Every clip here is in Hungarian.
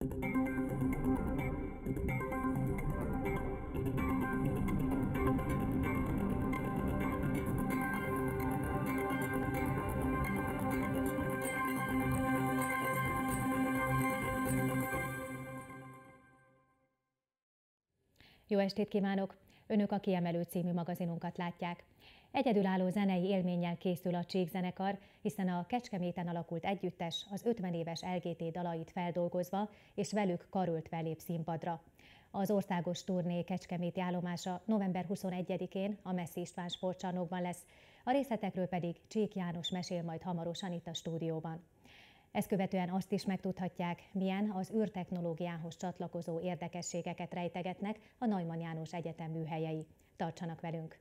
Jó estét kívánok! Önök a Kiemelő című magazinunkat látják. Egyedülálló zenei élménnyel készül a Csík-zenekar, hiszen a Kecskeméten alakult együttes az 50 éves LGT dalait feldolgozva és velük karöltve lép színpadra. Az országos turné kecskeméti állomása november 21-én a Messzi István sportcsarnokban lesz, a részletekről pedig Csík János mesél majd hamarosan itt a stúdióban. Ezt követően azt is megtudhatják, milyen az űrtechnológiához csatlakozó érdekességeket rejtegetnek a Neumann János Egyetem műhelyei. Tartsanak velünk!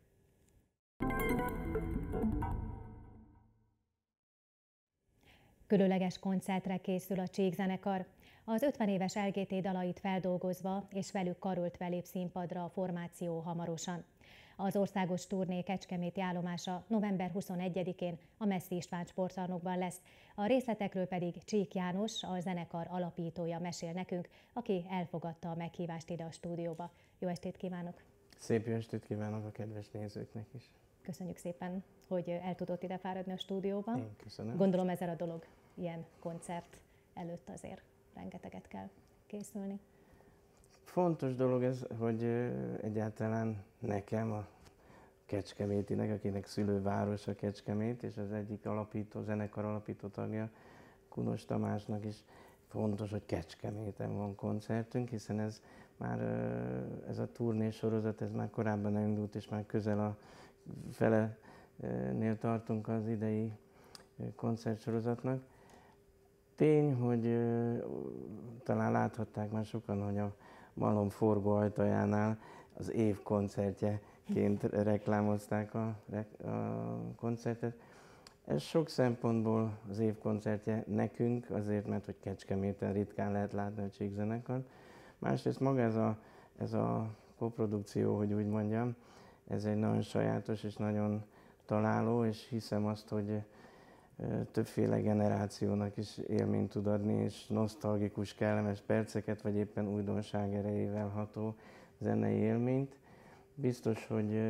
Különleges koncertre készül a Csík-zenekar. Az 50 éves LGT dalait feldolgozva és velük karöltve lép színpadra a formáció hamarosan. Az országos turné kecskeméti állomása november 21-én a Messzi István sportcsarnokban lesz. A részletekről pedig Csík János, a zenekar alapítója mesél nekünk, aki elfogadta a meghívást ide a stúdióba. Jó estét kívánok! Szép jó estét kívánok a kedves nézőknek is! Köszönjük szépen, hogy el tudott ide fáradni a stúdióba. Én köszönöm. Gondolom ezzel a dolog ilyen koncert előtt azért rengeteget kell készülni. Fontos dolog ez, hogy egyáltalán nekem, a kecskemétinek, akinek szülővárosa Kecskemét, és az egyik zenekar alapító tagja, Kunos Tamásnak is fontos, hogy Kecskeméten van koncertünk, hiszen ez a turnésorozat, ez már korábban elindult, és már közel a felenél tartunk az idei koncertsorozatnak. Tény, hogy talán láthatták már sokan, hogy a Malom forgó ajtajánál az év koncertjeként reklámozták a koncertet. Ez sok szempontból az év koncertje nekünk, azért, mert hogy Kecskeméten ritkán lehet látni a Csík-zenekart. Másrészt maga ez a koprodukció, hogy úgy mondjam, ez egy nagyon sajátos és nagyon találó, és hiszem azt, hogy többféle generációnak is élményt tud adni, és nosztalgikus, kellemes perceket, vagy éppen újdonság erejével ható zenei élményt. Biztos, hogy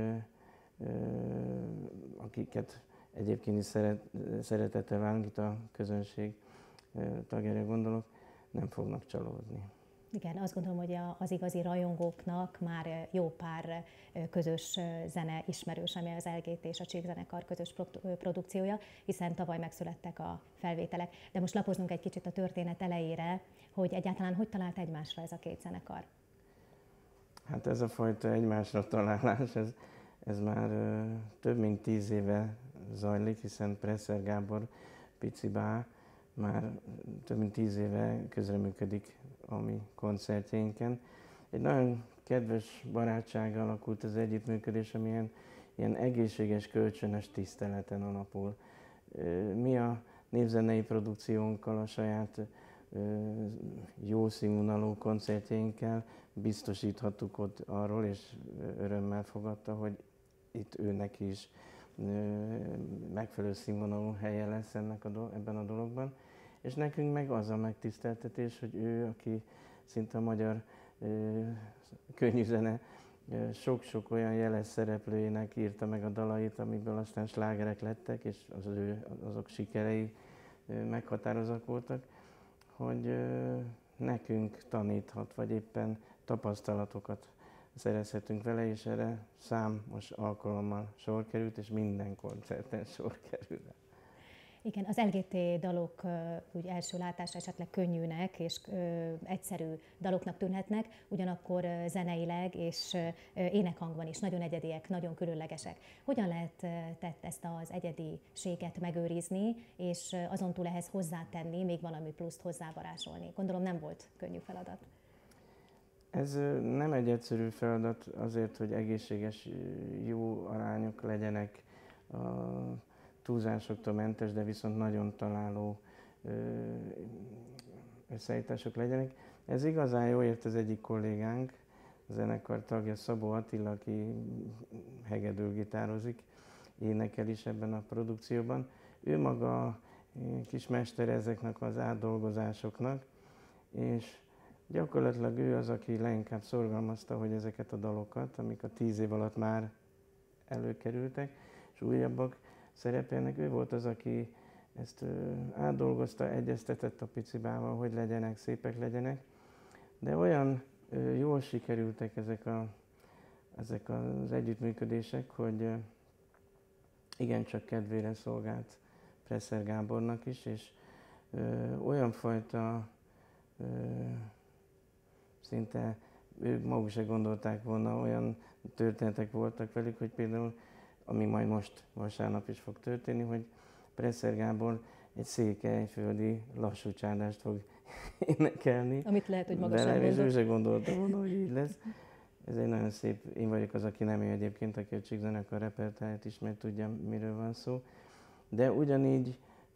akiket egyébként is szeretettel várunk, itt a közönség tagjára gondolok, nem fognak csalódni. Igen, azt gondolom, hogy az igazi rajongóknak már jó pár közös zene ismerős, ami az LGT és a Csík-zenekar közös produkciója, hiszen tavaly megszülettek a felvételek. De most lapoznunk egy kicsit a történet elejére, hogy egyáltalán hogy talált egymásra ez a két zenekar? Hát ez a fajta egymásra találás, ez már több mint 10 éve zajlik, hiszen Presser Gábor, Pici Bá már több mint 10 éve közreműködik a mi koncertjeinken. Egy nagyon kedves barátság alakult az együttműködés, ami ilyen egészséges, kölcsönös tiszteleten alapul. Mi a népzenei produkciónkkal, a saját jó színvonalú koncertjeinkkel biztosíthattuk ott arról, és örömmel fogadta, hogy itt ő neki is megfelelő színvonalú helye lesz ebben a dologban. És nekünk meg az a megtiszteltetés, hogy ő, aki szinte a magyar könnyű zene sok-sok olyan jeles szereplőjének írta meg a dalait, amiből aztán slágerek lettek, és azok sikerei meghatározóak voltak, hogy nekünk taníthat, vagy éppen tapasztalatokat szerezhetünk vele, és erre számos alkalommal sor került, és minden koncerten sor kerül. Igen, az LGT dalok úgy első látásra esetleg könnyűnek és egyszerű daloknak tűnhetnek, ugyanakkor zeneileg és énekhangban is nagyon egyediek, nagyon különlegesek. Hogyan lehetett ezt az egyediséget megőrizni, és azon túl ehhez hozzátenni, még valami pluszt hozzávarázsolni? Gondolom nem volt könnyű feladat. Ez nem egy egyszerű feladat azért, hogy egészséges, jó arányok legyenek, túlzásoktól mentes, de viszont nagyon találó összeállítások legyenek. Ez igazán jó ért az egyik kollégánk, a zenekar tagja, Szabó Attila, aki hegedül gitározik, énekel is ebben a produkcióban. Ő maga kis mester ezeknek az átdolgozásoknak, és Gyakorlatilag ő az, aki leginkább szorgalmazta, hogy ezeket a dalokat, amik a 10 év alatt már előkerültek, és újabbak szerepelnek, ő volt az, aki ezt átdolgozta, egyeztetett a picibával, hogy legyenek, szépek legyenek, de olyan jól sikerültek ezek az együttműködések, hogy igencsak kedvére szolgált Presser Gábornak is, és olyan fajta, szinte ők maguk se gondolták volna, olyan történetek voltak velük, hogy például, ami majd most vasárnap is fog történni, hogy Presser Gábor egy székelyföldi lassú csárdást fog énekelni. Amit lehet, hogy maga sem és gondolt. ő se gondolta volna, hogy így lesz. Ez egy nagyon szép, én vagyok az, aki nem ő egyébként, aki a Csíkzenekar repertoárját ismert, tudja, miről van szó. De ugyanígy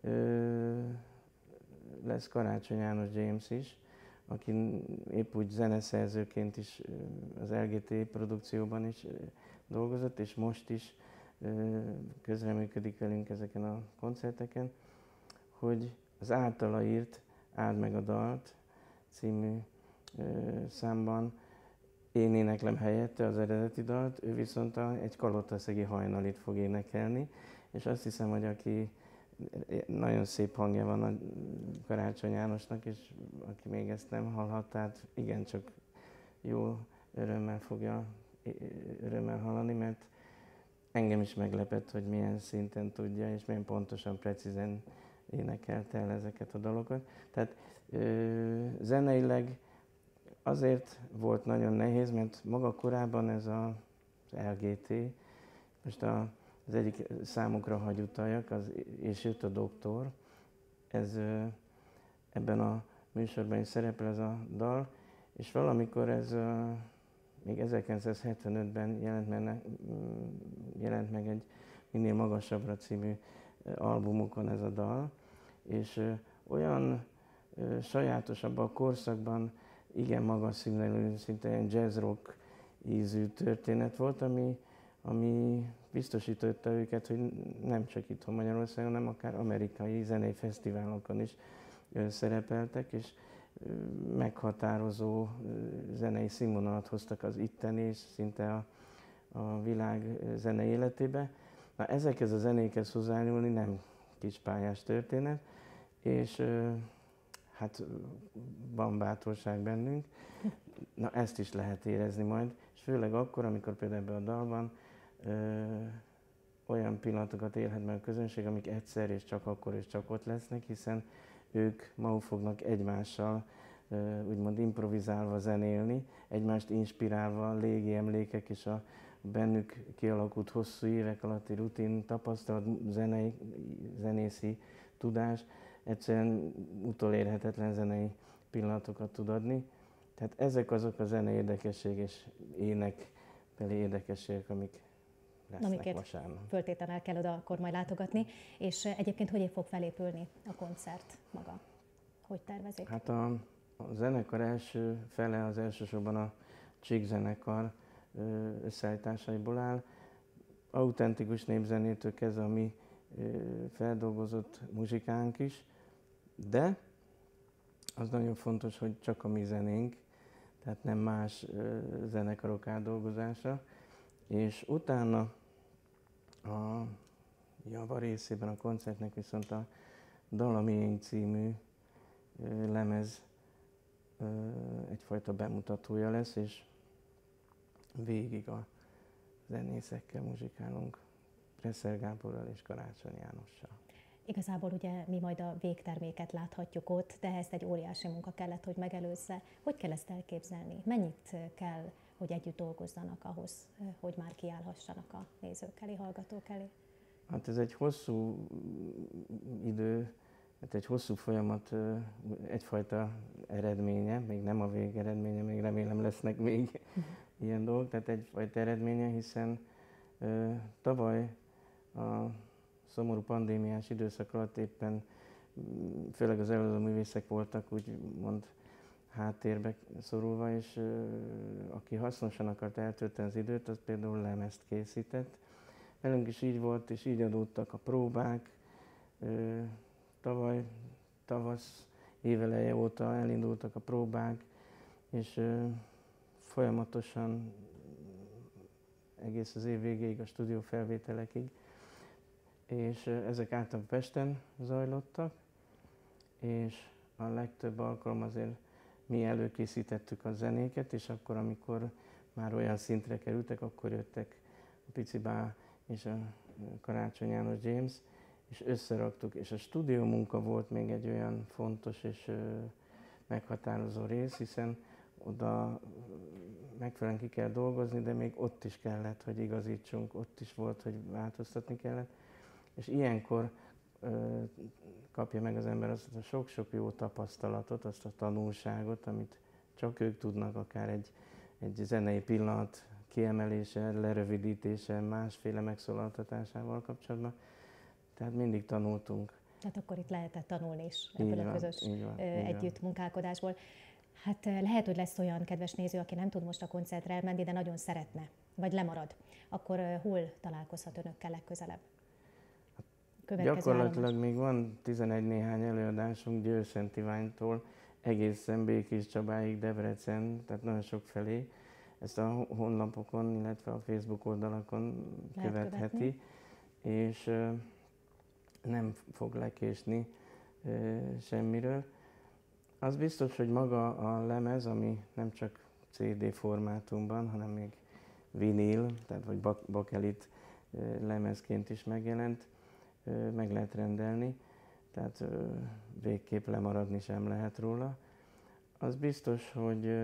lesz Karácsony János James is, aki épp úgy zeneszerzőként is az LGT produkcióban is dolgozott, és most is közreműködik velünk ezeken a koncerteken, hogy az általa írt Áld meg a dalt című számban én éneklem helyette az eredeti dalt, ő viszont egy kalotaszegi hajnalit fog énekelni, és azt hiszem, hogy aki nagyon szép hangja van a Karácsony Jánosnak, és aki még ezt nem hallhatta, hát igencsak jó örömmel hallani, mert engem is meglepett, hogy milyen szinten tudja, és milyen pontosan, precízen énekelte el ezeket a dalokat. Tehát zeneileg azért volt nagyon nehéz, mert maga korábban ez az LGT, most az egyik számukra hagy utaljak, és jött a doktor, ez ebben a műsorban is szerepel ez a dal, és valamikor ez még 1975-ben jelent meg egy Minél magasabbra című albumukon ez a dal, és olyan sajátosabb a korszakban, igen magas színvonalú, szinte ilyen jazz rock ízű történet volt, ami biztosította őket, hogy nem csak itthon Magyarországon, hanem akár amerikai zenei fesztiválokon is szerepeltek, és meghatározó zenei színvonalat hoztak az itteni és szinte a világ zenei életébe. Na, ezekhez a zenékhez hozzányúlni nem kispályás történet, és hát van bátorság bennünk. Na, ezt is lehet érezni majd, és főleg akkor, amikor például ebben a dalban olyan pillanatokat élhet meg a közönség, amik egyszer és csak akkor és csak ott lesznek, hiszen ők maguk fognak egymással úgymond improvizálva zenélni, egymást inspirálva, légi emlékek és a bennük kialakult hosszú évek alatti rutin tapasztalat, zenészi tudás egyszerűen utolérhetetlen zenei pillanatokat tud adni. Tehát ezek azok a zenei érdekesség és énekbeli érdekességek, amik lesznek vasárnap. Föltétlenül kell oda akkor majd látogatni. És egyébként hogy fog felépülni a koncert maga? Hogy tervezik? Hát a zenekar első fele az elsősorban a Csíkzenekar összeállításaiból áll. Autentikus népzenétől kezdve a mi feldolgozott muzsikánk is, de az nagyon fontos, hogy csak a mi zenénk, tehát nem más zenekarok átdolgozása. És utána a java részében a koncertnek viszont a Dal a miénk című lemez egyfajta bemutatója lesz, és végig a zenészekkel muzsikálunk, Presser Gáborral és Karácsony Jánossal. Igazából ugye mi majd a végterméket láthatjuk ott, de ezt egy óriási munka kellett, hogy megelőzze. Hogy kell ezt elképzelni? Mennyit kell, hogy együtt dolgozzanak ahhoz, hogy már kiállhassanak a nézők elé, hallgatók elé? Hát ez egy hosszú idő, egy hosszú folyamat, egyfajta eredménye, még nem a végeredménye, még remélem lesznek még ilyen dolgok, tehát egyfajta eredménye, hiszen tavaly a szomorú pandémiás időszak alatt éppen főleg az előadó művészek voltak úgymond háttérbe szorulva, és aki hasznosan akart eltölteni az időt, az például lemezt készített. Velünk is így volt, és így adódtak a próbák. Tavaly tavasz éveleje óta elindultak a próbák, és folyamatosan egész az év végéig, a stúdiófelvételekig, és ezek általában Pesten zajlottak, és a legtöbb alkalom azért mi előkészítettük a zenéket, és akkor, amikor már olyan szintre kerültek, akkor jöttek a Pici Bá és a Karácsony János James, és összeraktuk, és a stúdió munka volt még egy olyan fontos és meghatározó rész, hiszen oda megfelelően ki kell dolgozni, de még ott is kellett, hogy igazítsunk, ott is volt, hogy változtatni kellett. És ilyenkor kapja meg az ember azt a sok-sok jó tapasztalatot, azt a tanulságot, amit csak ők tudnak, akár egy zenei pillanat kiemelése, lerövidítése, másféle megszólaltatásával kapcsolatban. Tehát mindig tanultunk. Tehát akkor itt lehetett tanulni is ebből a közös együttmunkálkodásból. Hát lehet, hogy lesz olyan kedves néző, aki nem tud most a koncertre elmenni, de nagyon szeretne, vagy lemarad. Akkor hol találkozhat önökkel legközelebb? Gyakorlatilag még van 11 néhány előadásunk Győr-Szent Iványtól egészen Békés Csabáig, Debrecen, tehát nagyon sok felé. Ezt a honlapokon, illetve a Facebook oldalakon követheti, és nem fog lekésni semmiről. Az biztos, hogy maga a lemez, ami nem csak CD formátumban, hanem még vinil, tehát vagy bakelit lemezként is megjelent, meg lehet rendelni, tehát végképp lemaradni sem lehet róla. Az biztos, hogy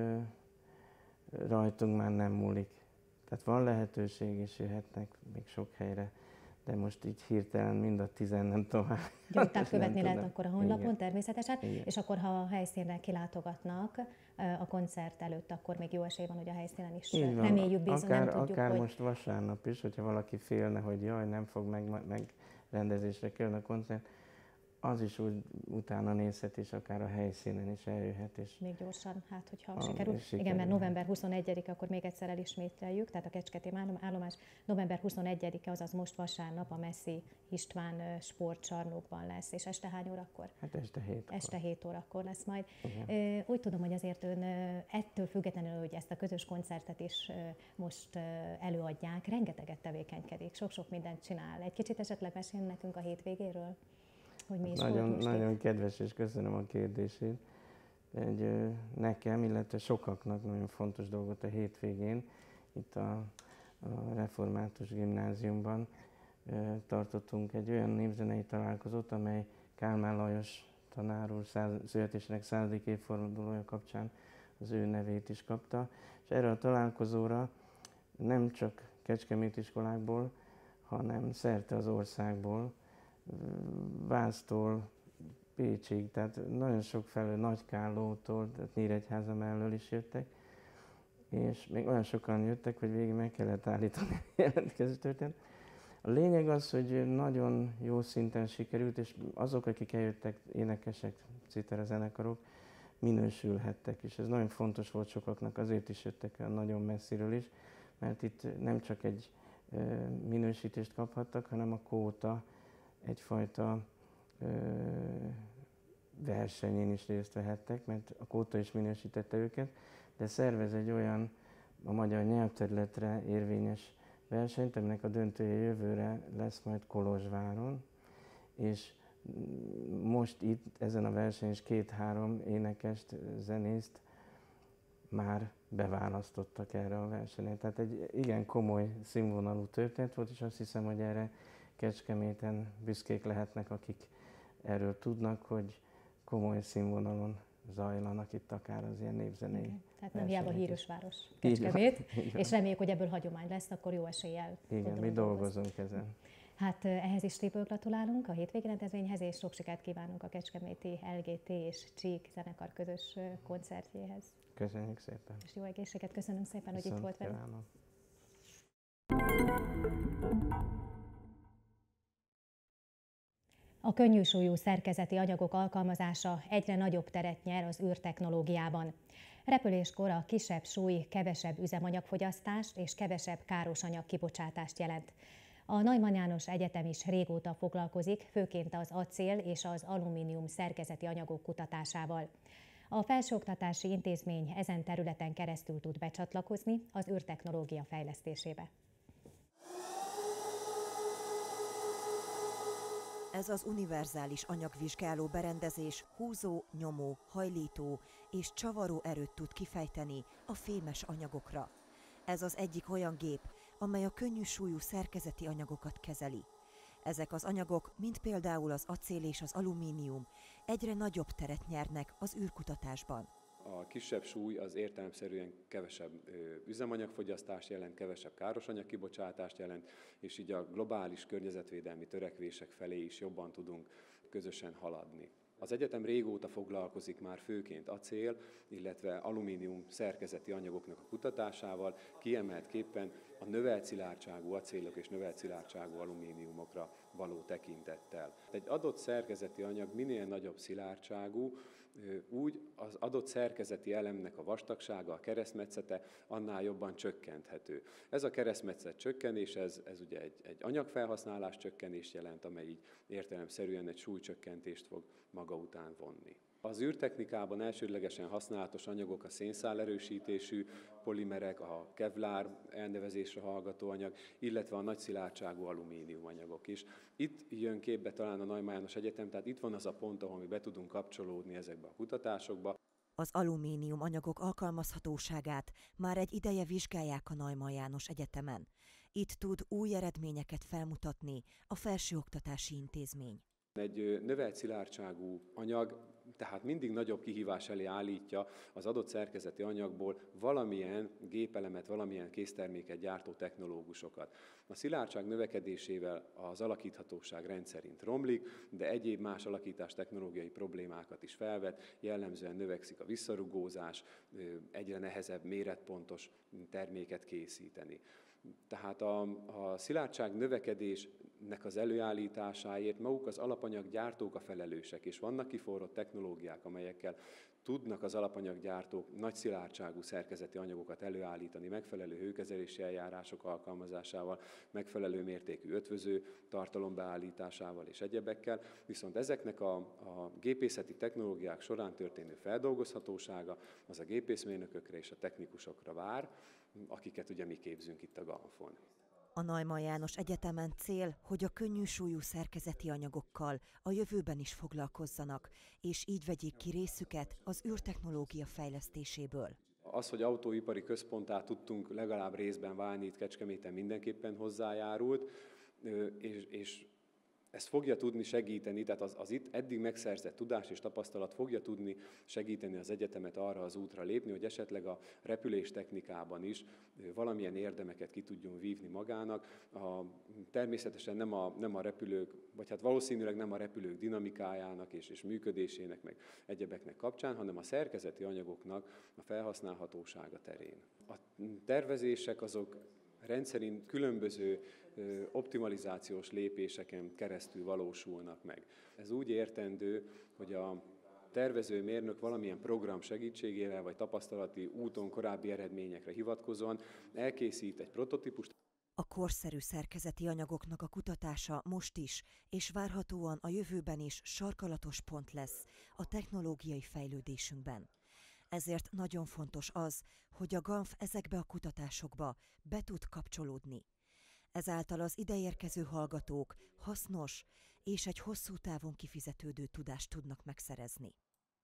rajtunk már nem múlik. Tehát van lehetőség, és jöhetnek még sok helyre, de most így hirtelen mind a 10 nem tovább. Gyógytát követni lehet akkor a honlapon. Igen. Természetesen, igen. És akkor ha a helyszínre kilátogatnak a koncert előtt, akkor még jó esély van, hogy a helyszínen is reméljük, bízunk, nem tudjuk, akár most vasárnap is, hogyha valaki félne, hogy jaj, nem fog megrendezésre kerülni a koncert, az is úgy utána nézhet, és akár a helyszínen is eljöhet. És még gyorsan, hát hogyha sikerül. Igen, mert november 21-e, akkor még egyszer elismételjük, tehát a Kecskemét állomás november 21-e, azaz most vasárnap a Messzi István sportcsarnokban lesz. És este hány órakor? Hát este 7 Este 7 órakor lesz majd. Igen. Úgy tudom, hogy azért ön ettől függetlenül, hogy ezt a közös koncertet is most előadják, rengeteget tevékenykedik, sok-sok mindent csinál. Egy kicsit esetleg mesélni nekünk a hétvégéről? Nagyon kedves, és köszönöm a kérdését. Nekem, illetve sokaknak nagyon fontos dolgot a hétvégén. Itt a Református Gimnáziumban tartottunk egy olyan népzenei találkozót, amely Kálmán Lajos tanár úr születésének 100. évfordulója kapcsán az ő nevét is kapta. És erre a találkozóra nem csak kecskeméti iskolákból, hanem szerte az országból, Vásztól Pécsig, tehát nagyon sok felől, Nagykállótól, tehát Nyíregyháza mellől is jöttek, és még olyan sokan jöttek, hogy végig meg kellett állítani a jelentkező történet. A lényeg az, hogy nagyon jó szinten sikerült, és azok, akik eljöttek, énekesek, citerazenekarok, minősülhettek, és ez nagyon fontos volt sokaknak, azért is jöttek el nagyon messziről is, mert itt nem csak egy minősítést kaphattak, hanem a kóta egyfajta versenyén is részt vehettek, mert a kóta is minősítette őket, de szervez egy olyan a magyar nyelvterületre érvényes versenyt, aminek a döntője jövőre lesz majd Kolozsváron, és most itt ezen a versenyen is 2-3 énekest, zenészt már beválasztottak erre a versenyre. Tehát egy igen komoly színvonalú történet volt, és azt hiszem, hogy erre Kecskeméten büszkék lehetnek, akik erről tudnak, hogy komoly színvonalon zajlanak itt akár az ilyen népzenei. Okay. Tehát nem hiába híres város Kecskemét, és reméljük, hogy ebből hagyomány lesz, akkor jó eséllyel. Igen, mi dolgozunk ezen. Hát ehhez is szépen gratulálunk a hétvégi rendezvényhez, és sok sikert kívánunk a kecskeméti LGT és Csík zenekar közös koncertjéhez. Köszönjük szépen. És jó egészséget, köszönöm szépen, hogy itt volt velünk. A könnyűsúlyú szerkezeti anyagok alkalmazása egyre nagyobb teret nyer az űrtechnológiában. Repüléskor a kisebb súly kevesebb üzemanyagfogyasztást és kevesebb káros anyag kibocsátást jelent. A Neumann János Egyetem is régóta foglalkozik, főként az acél és az alumínium szerkezeti anyagok kutatásával. A felsőoktatási intézmény ezen területen keresztül tud becsatlakozni az űrtechnológia fejlesztésébe. Ez az univerzális anyagvizsgáló berendezés húzó, nyomó, hajlító és csavaró erőt tud kifejteni a fémes anyagokra. Ez az egyik olyan gép, amely a könnyű súlyú szerkezeti anyagokat kezeli. Ezek az anyagok, mint például az acél és az alumínium, egyre nagyobb teret nyernek az űrkutatásban. A kisebb súly az értelemszerűen kevesebb üzemanyagfogyasztást jelent, kevesebb károsanyag kibocsátást jelent, és így a globális környezetvédelmi törekvések felé is jobban tudunk közösen haladni. Az egyetem régóta foglalkozik már főként acél, illetve alumínium szerkezeti anyagoknak a kutatásával, kiemeltképpen a növelt szilárdságú acélok és növelt szilárdságú alumíniumokra való tekintettel. Egy adott szerkezeti anyag minél nagyobb szilárdságú, úgy az adott szerkezeti elemnek a vastagsága, a keresztmetszete annál jobban csökkenthető. Ez a keresztmetszet csökkenés, ez ugye egy anyagfelhasználás csökkenést jelent, amely így értelemszerűen egy súlycsökkentést fog maga után vonni. Az űrtechnikában elsődlegesen használatos anyagok a szénszálerősítésű polimerek, a kevlár elnevezésre hallgató anyag, illetve a nagy szilárdságú alumínium anyagok is. Itt jön képbe talán a Neumann János Egyetem, tehát itt van az a pont, ahol mi be tudunk kapcsolódni ezekbe a kutatásokba. Az alumínium anyagok alkalmazhatóságát már egy ideje vizsgálják a Neumann János Egyetemen. Itt tud új eredményeket felmutatni a felsőoktatási intézmény. Egy növelt szilárdságú anyag, tehát mindig nagyobb kihívás elé állítja az adott szerkezeti anyagból valamilyen gépelemet, valamilyen készterméket gyártó technológusokat. A szilárdság növekedésével az alakíthatóság rendszerint romlik, de egyéb más alakítás technológiai problémákat is felvet, jellemzően növekszik a visszarugózás, egyre nehezebb méretpontos terméket készíteni. Tehát a szilárdság növekedésnek az előállításáért maguk az alapanyaggyártók a felelősek, és vannak kiforrott technológiák, amelyekkel tudnak az alapanyaggyártók nagy szilárdságú szerkezeti anyagokat előállítani, megfelelő hőkezelési eljárások alkalmazásával, megfelelő mértékű ötvöző tartalom beállításával és egyebekkel, viszont ezeknek a gépészeti technológiák során történő feldolgozhatósága az a gépészmérnökökre és a technikusokra vár, akiket ugye mi képzünk itt a GANF-on. A Neumann János Egyetemen cél, hogy a könnyű súlyú szerkezeti anyagokkal a jövőben is foglalkozzanak, és így vegyék ki részüket az űrtechnológia fejlesztéséből. Az, hogy autóipari központtá tudtunk legalább részben válni itt Kecskeméten, mindenképpen hozzájárult, és ezt fogja tudni segíteni, tehát az itt eddig megszerzett tudás és tapasztalat fogja tudni segíteni az egyetemet arra az útra lépni, hogy esetleg a repüléstechnikában is valamilyen érdemeket ki tudjon vívni magának. Természetesen nem a repülők, vagy hát valószínűleg nem a repülők dinamikájának és működésének, meg egyebeknek kapcsán, hanem a szerkezeti anyagoknak a felhasználhatósága terén. A tervezések azok rendszerint különböző optimalizációs lépéseken keresztül valósulnak meg. Ez úgy értendő, hogy a tervező mérnök valamilyen program segítségével vagy tapasztalati úton korábbi eredményekre hivatkozóan elkészít egy prototípust. A korszerű szerkezeti anyagoknak a kutatása most is, és várhatóan a jövőben is sarkalatos pont lesz a technológiai fejlődésünkben. Ezért nagyon fontos az, hogy a GANF ezekbe a kutatásokba be tud kapcsolódni. Ezáltal az ideérkező hallgatók hasznos és egy hosszú távon kifizetődő tudást tudnak megszerezni.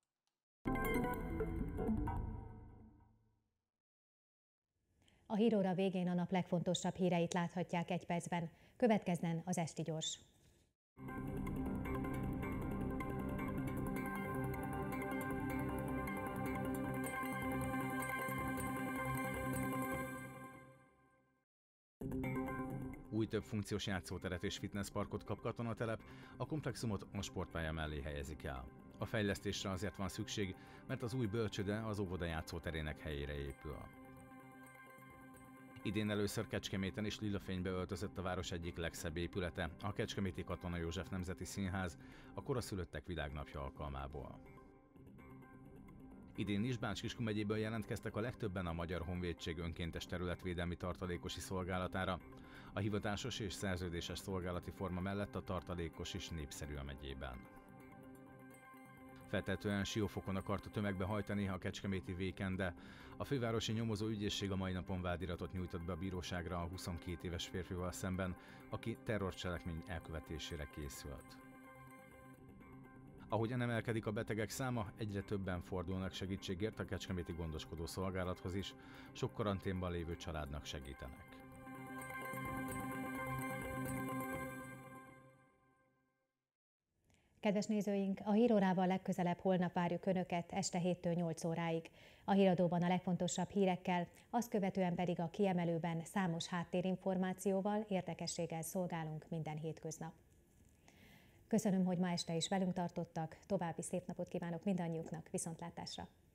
A híróra végén a nap legfontosabb híreit láthatják egy percben. Következzen az Esti Gyors. Új többfunkciós játszóteret és fitnessparkot kap Katonatelep, a komplexumot a sportpálya mellé helyezik el. A fejlesztésre azért van szükség, mert az új bölcsőde az óvoda játszóterének helyére épül. Idén először Kecskeméten is lila fénybe öltözött a város egyik legszebb épülete, a Kecskeméti Katona József Nemzeti Színház, a koraszülöttek világnapja alkalmából. Idén is Bács-Kiskun megyéből jelentkeztek a legtöbben a Magyar Honvédség önkéntes területvédelmi tartalékosi szolgálatára. A hivatásos és szerződéses szolgálati forma mellett a tartalékos is népszerű a megyében. Feltehetően Siófokon akarta tömegbe hajtani a kecskeméti véken, de a fővárosi nyomozó ügyészség a mai napon vádiratot nyújtott be a bíróságra a 22 éves férfival szemben, aki terrorcselekmény elkövetésére készült. Ahogyan emelkedik a betegek száma, egyre többen fordulnak segítségért a kecskeméti gondoskodó szolgálathoz is, sok karanténban lévő családnak segítenek. Kedves nézőink, a hírórával legközelebb holnap várjuk Önöket este 7-től 8 óráig. A híradóban a legfontosabb hírekkel, azt követően pedig a kiemelőben számos háttérinformációval, érdekességgel szolgálunk minden hétköznap. Köszönöm, hogy ma este is velünk tartottak, további szép napot kívánok mindannyiuknak, viszontlátásra!